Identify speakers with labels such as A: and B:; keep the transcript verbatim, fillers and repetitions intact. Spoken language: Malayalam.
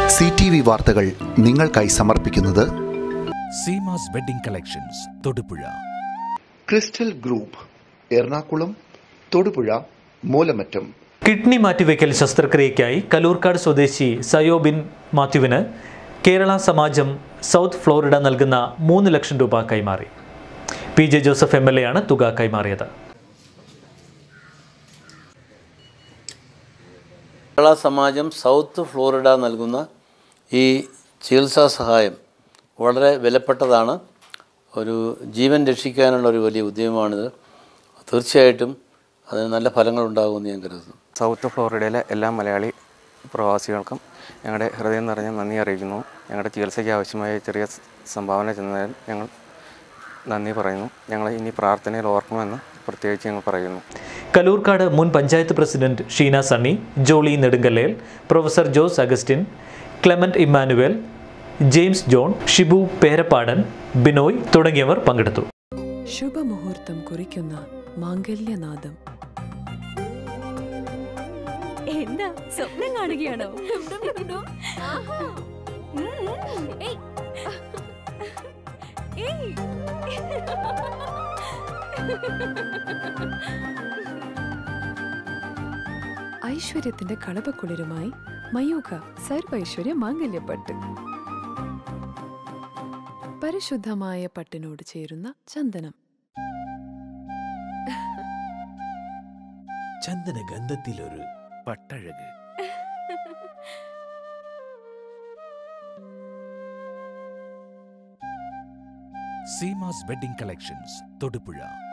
A: സി ടി വി വാർത്തകൾ നിങ്ങൾക്കായി സമർപ്പിക്കുന്നത്
B: Seemas wedding collections Thodupuzha,
A: crystal group Ernakulam, Thodupuzha, Moolamattam.
C: Kidney മാറ്റിവെക്കൽ ശസ്ത്രക്രിയയ്ക്കായി കലൂർക്കാട് സ്വദേശി സയോബിൻ മാത്യുവിന് കേരള സമാജം സൗത്ത് ഫ്ലോറിഡ നൽകുന്ന മൂന്ന് ലക്ഷം രൂപ കൈമാറി. P J Joseph M L A ആണ് തുക കൈമാറിയത്.
D: കേരള സമാജം സൗത്ത് ഫ്ലോറിഡ നൽകുന്ന ഈ ചികിത്സാ സഹായം വളരെ വിലപ്പെട്ടതാണ്. ഒരു ജീവൻ രക്ഷിക്കാനുള്ള ഒരു വലിയ ഉദ്യമമാണിത്. തീർച്ചയായിട്ടും അതിന് നല്ല ഫലങ്ങളുണ്ടാകുമെന്ന് ഞാൻ കരുതുന്നു.
E: സൗത്ത് ഫ്ലോറിഡയിലെ എല്ലാ മലയാളി പ്രവാസികൾക്കും ഞങ്ങളുടെ ഹൃദയം നിറഞ്ഞ നന്ദി അറിയിക്കുന്നു. ഞങ്ങളുടെ ചികിത്സയ്ക്ക് ആവശ്യമായ ചെറിയ സംഭാവന ചെന്നതിൽ ഞങ്ങൾ നന്ദി പറയുന്നു. ഞങ്ങൾ ഇനി പ്രാർത്ഥനയിൽ ഓർക്കുമെന്ന് പ്രത്യേകിച്ച് ഞങ്ങൾ പറയുന്നു.
C: കലൂർക്കാട് മുൻ പഞ്ചായത്ത് പ്രസിഡന്റ് ഷീന സണ്ണി, ജോളി നെടുങ്കല്ലേൽ, പ്രൊഫസർ ജോസ് അഗസ്റ്റിൻ, ക്ലെമന്റ് ഇമ്മാനുവേൽ, ജെയിംസ് ജോൺ, ഷിബു പേരപ്പാടൻ, ബിനോയ് തുടങ്ങിയവർ പങ്കെടുത്തു.
F: ശുഭമുഹൂർത്തം കുറിക്കുന്ന മാംഗല്യനാദം.
G: എന്താ സ്വപ്നം കാണുകയാണോ?
F: ഐശ്വര്യത്തിന്റെ കളപക്കുളിരുമായി മയൂഖ സർവൈശ്വര്യ മാംഗല്യപ്പട്ട്. പരിശുദ്ധമായ പട്ടിനോട് ചേരുന്ന ചന്ദനം.
B: ചന്ദന ഗന്ധത്തിലൊരു പട്ടഴക്. Seemas wedding collections Thodupuzha.